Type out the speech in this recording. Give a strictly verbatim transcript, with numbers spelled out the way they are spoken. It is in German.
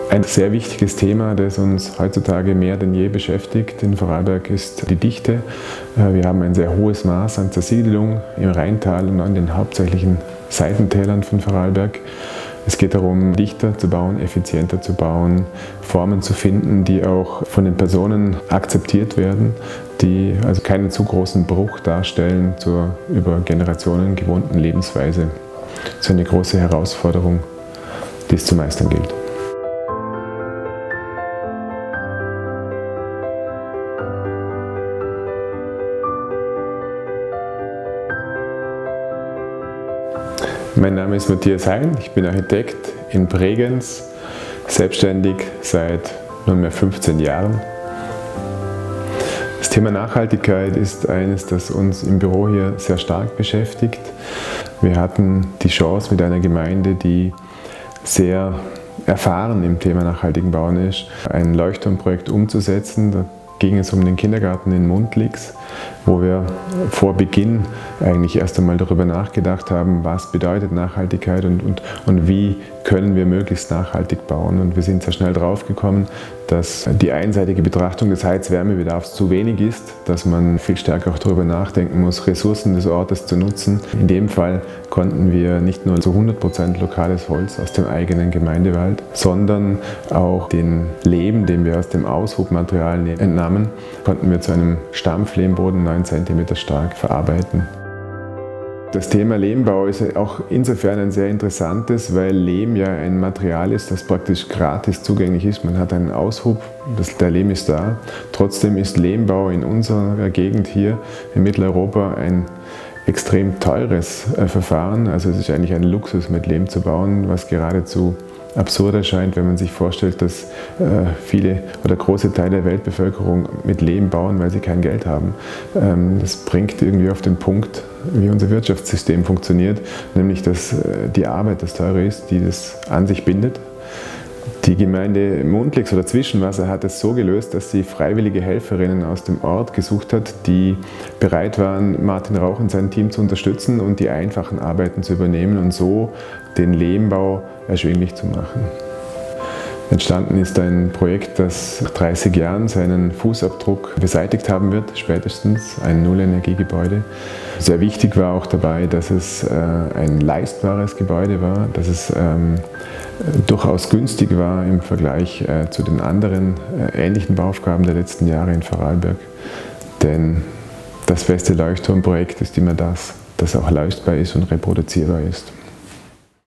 Ein sehr wichtiges Thema, das uns heutzutage mehr denn je beschäftigt in Vorarlberg, ist die Dichte. Wir haben ein sehr hohes Maß an Zersiedelung im Rheintal und an den hauptsächlichen Seitentälern von Vorarlberg. Es geht darum, dichter zu bauen, effizienter zu bauen, Formen zu finden, die auch von den Personen akzeptiert werden, die also keinen zu großen Bruch darstellen zur über Generationen gewohnten Lebensweise. Das ist eine große Herausforderung, die es zu meistern gilt. Mein Name ist Matthias Hein, ich bin Architekt in Bregenz, selbstständig seit nunmehr fünfzehn Jahren. Das Thema Nachhaltigkeit ist eines, das uns im Büro hier sehr stark beschäftigt. Wir hatten die Chance, mit einer Gemeinde, die sehr erfahren im Thema nachhaltigen Bauen ist, ein Leuchtturmprojekt umzusetzen. Da ging es um den Kindergarten in Mundlix, wo wir vor Beginn eigentlich erst einmal darüber nachgedacht haben, was bedeutet Nachhaltigkeit und, und, und wie können wir möglichst nachhaltig bauen. Und wir sind sehr schnell drauf gekommen, dass die einseitige Betrachtung des Heiz-Wärmebedarfs zu wenig ist, dass man viel stärker auch darüber nachdenken muss, Ressourcen des Ortes zu nutzen. In dem Fall konnten wir nicht nur zu hundert Prozent lokales Holz aus dem eigenen Gemeindewald, sondern auch den Lehm, den wir aus dem Aushubmaterial entnahmen, konnten wir zu einem Stampflehmboden neun Zentimeter stark verarbeiten. Das Thema Lehmbau ist auch insofern ein sehr interessantes, weil Lehm ja ein Material ist, das praktisch gratis zugänglich ist. Man hat einen Aushub, das, der Lehm ist da. Trotzdem ist Lehmbau in unserer Gegend hier in Mitteleuropa ein extrem teures äh, Verfahren. Also es ist eigentlich ein Luxus, mit Lehm zu bauen, was geradezu absurd erscheint, wenn man sich vorstellt, dass äh, viele oder große Teile der Weltbevölkerung mit Lehm bauen, weil sie kein Geld haben. Ähm, das bringt irgendwie auf den Punkt, wie unser Wirtschaftssystem funktioniert, nämlich dass äh, die Arbeit das teure ist, die das an sich bindet. Die Gemeinde Mundlix oder Zwischenwasser hat es so gelöst, dass sie freiwillige Helferinnen aus dem Ort gesucht hat, die bereit waren, Martin Rauch und sein Team zu unterstützen und die einfachen Arbeiten zu übernehmen und so den Lehmbau erschwinglich zu machen. Entstanden ist ein Projekt, das nach dreißig Jahren seinen Fußabdruck beseitigt haben wird, spätestens ein Nullenergiegebäude. Sehr wichtig war auch dabei, dass es äh, ein leistbares Gebäude war, dass es ähm, durchaus günstig war im Vergleich äh, zu den anderen äh, ähnlichen Bauaufgaben der letzten Jahre in Vorarlberg. Denn das beste Leuchtturmprojekt ist immer das, das auch leistbar ist und reproduzierbar ist.